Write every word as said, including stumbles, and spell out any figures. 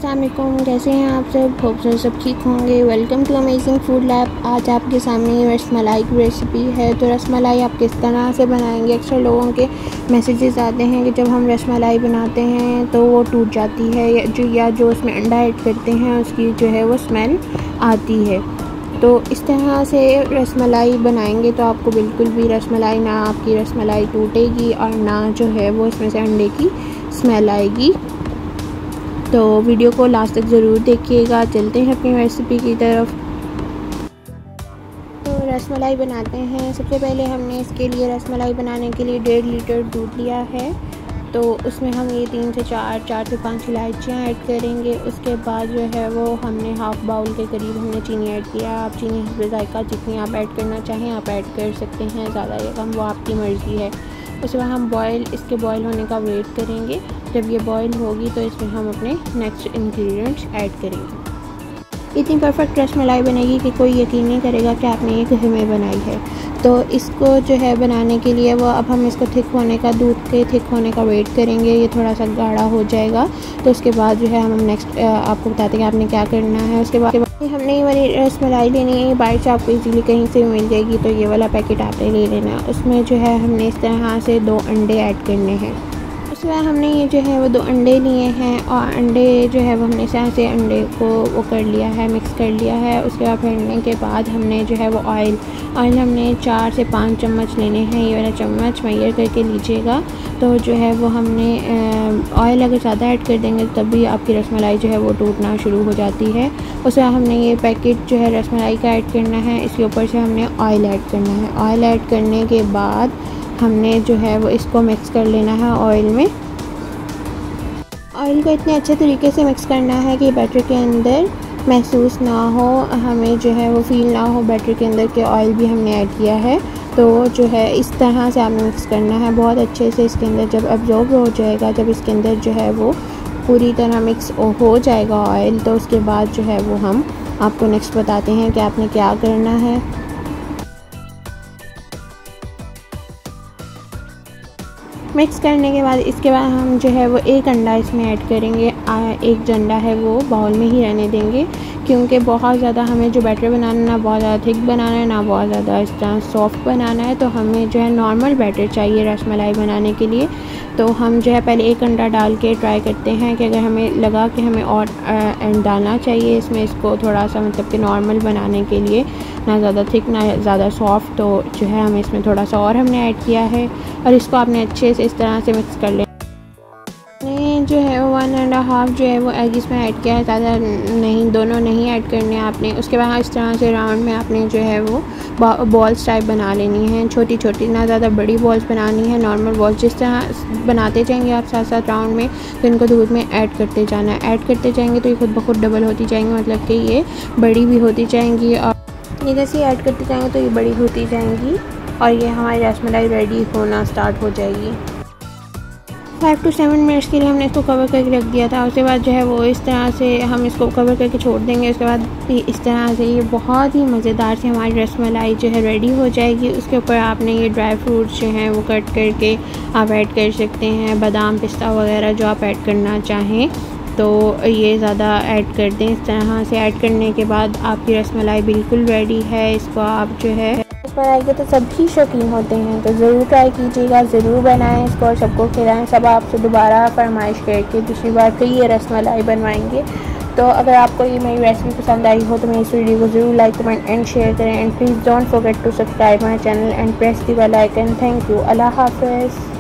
अस्सलाम वालेकुम, कैसे हैं आप सब? होप से सब ठीक होंगे। Welcome to amazing food lab. आज आपके सामने रसमलाई की रेसिपी है। तो रसमलाई आप किस तरह से बनाएंगे? अक्सर लोगों के मैसेजेस आते हैं कि जब हम रसमलाई बनाते हैं तो वो टूट जाती है, या जो या जो उसमें अंडा ऐड करते हैं उसकी जो है वो स्मेल आती है। तो इस तरह से रसमलाई बनाएंगे तो आपको बिल्कुल भी रसमलाई ना आपकी रसमलाई टूटेगी और ना जो है वो इसमें से अंडे की स्मेल आएगी। तो वीडियो को लास्ट तक ज़रूर देखिएगा। चलते हैं अपनी रेसिपी की तरफ। तो रसमलाई बनाते हैं। सबसे पहले हमने इसके लिए रसमलाई बनाने के लिए डेढ़ लीटर दूध लिया है। तो उसमें हम ये तीन से चार चार से पाँच इलायचियाँ ऐड करेंगे। उसके बाद जो है वो हमने हाफ़ बाउल के करीब हमने चीनी ऐड किया। आप चीनी हिस्ब ज़ायक़ा जितनी आप ऐड करना चाहें आप ऐड कर सकते हैं, ज़्यादा या कम वो आपकी मर्ज़ी है। उसके बाद हम बॉयल इसके बॉयल होने का वेट करेंगे। जब ये बॉयल होगी तो इसमें हम अपने नेक्स्ट इंग्रेडिएंट्स ऐड करेंगे। इतनी परफेक्ट रसमलाई बनेगी कि कोई यकीन नहीं करेगा कि आपने ये घर में बनाई है। तो इसको जो है बनाने के लिए वो अब हम इसको थिक होने का दूध के थिक होने का वेट करेंगे। ये थोड़ा सा गाढ़ा हो जाएगा तो उसके बाद जो है हम नेक्स्ट आपको बताते हैं कि आपने क्या करना है। उसके बाद हमने ये वाली रसमलाई लेनी है। बाहर से आपको इजीली कहीं से मिल जाएगी, तो ये वाला पैकेट आपने ले लेना है। उसमें जो है हमने इस तरह से दो अंडे ऐड करने हैं। उसके बाद हमने ये जो है वो दो अंडे लिए हैं और अंडे जो है वो हमने इस तरह से अंडे को वो कर लिया है, मिक्स कर लिया है। उसके बाद फेंटने के बाद हमने जो है वो ऑयल ऑयल हमने चार से पाँच चम्मच लेने हैं। ये वाला चम्मच मेजर करके लीजिएगा। तो जो है वो हमने ऑयल अगर ज़्यादा ऐड कर देंगे तभी आपकी रसमलाई जो है वो टूटना शुरू हो जाती है। उसके बाद हमने ये पैकेट जो है रसमलाई का ऐड करना है। इसके ऊपर से हमने ऑयल ऐड करना है। ऑयल ऐड करने के बाद हमने जो है वो इसको मिक्स कर लेना है ऑयल में। ऑयल को इतने अच्छे तरीके से मिक्स करना है कि बैटर के अंदर महसूस ना हो, हमें जो है वो फील ना हो बैटर के अंदर कि ऑयल भी हमने ऐड किया है। तो जो है इस तरह से आपने मिक्स करना है बहुत अच्छे से। इसके अंदर जब अब्जॉर्ब हो जाएगा, जब इसके अंदर जो है वो पूरी तरह मिक्स हो जाएगा ऑयल, तो उसके बाद जो है वो हम आपको नेक्स्ट बताते हैं कि आपने क्या करना है। मिक्स करने के बाद इसके बाद हम जो है वो एक अंडा इसमें ऐड करेंगे। एक अंडा है वो बाउल में ही रहने देंगे, क्योंकि बहुत ज़्यादा हमें जो बैटर बनाना है ना बहुत ज़्यादा थिक बनाना है ना बहुत ज़्यादा इस तरह सॉफ्ट बनाना है। तो हमें जो है नॉर्मल बैटर चाहिए रसमलाई बनाने के लिए। तो हम जो है पहले एक अंडा डाल के ट्राई करते हैं कि अगर हमें लगा कि हमें और एंड डालना चाहिए इसमें, इसको थोड़ा सा मतलब कि नॉर्मल बनाने के लिए, ना ज़्यादा थिक ना ज़्यादा सॉफ्ट, तो जो है हमें इसमें थोड़ा सा और हमने ऐड किया है। और इसको आपने अच्छे से इस तरह से मिक्स कर लें। जो है वन एंड हाफ जो है वो एग इसमें ऐड किया है, ज़्यादा नहीं, दोनों नहीं ऐड करने आपने। उसके बाद इस तरह से राउंड में आपने जो है वो बॉल्स टाइप बना लेनी है, छोटी छोटी, ना ज़्यादा बड़ी बॉल्स बनानी है, नॉर्मल बॉल्स। जिस तरह बनाते जाएंगे आप साथ साथ राउंड में, तो इनको दूध में ऐड करते जाना है। ऐड करते जाएंगे तो ये खुद ब खुद डबल होती जाएंगी, मतलब कि ये बड़ी भी होती जाएंगी। और ये जैसे ऐड करते जाएंगे तो ये बड़ी होती जाएंगी और ये हमारी रसमलाई रेडी होना स्टार्ट हो जाएगी। फाइव टू सेवन मिनट्स के लिए हमने इसको कवर करके रख दिया था। उसके बाद जो है वो इस तरह से हम इसको कवर करके छोड़ देंगे। उसके बाद इस तरह से ये बहुत ही मज़ेदार से हमारी रसमलाई जो है रेडी हो जाएगी। उसके ऊपर आपने ये ड्राई फ्रूट्स जो हैं वो कट करके आप ऐड कर सकते हैं, बादाम पिस्ता वगैरह जो आप ऐड करना चाहें तो ये ज़्यादा ऐड कर दें। इस तरह से ऐड करने के बाद आपकी रसमलाई बिल्कुल रेडी है। इसको आप जो है रसमलाई के तो सभी शौकीन होते हैं, तो ज़रूर ट्राई कीजिएगा, ज़रूर बनाएं इसको और सबको खिलाएं। सब आपसे दोबारा फरमाइश करके दूसरी बार फिर ये रसमलाई बनवाएंगे। तो अगर आपको ये मेरी रेसिपी पसंद आई हो तो मेरी इस वीडियो को ज़रूर लाइक कमेंट एंड शेयर करें। And please don't forget to subscribe my channel and press the bell icon. Thank you. अल्लाह हाफ़िज़।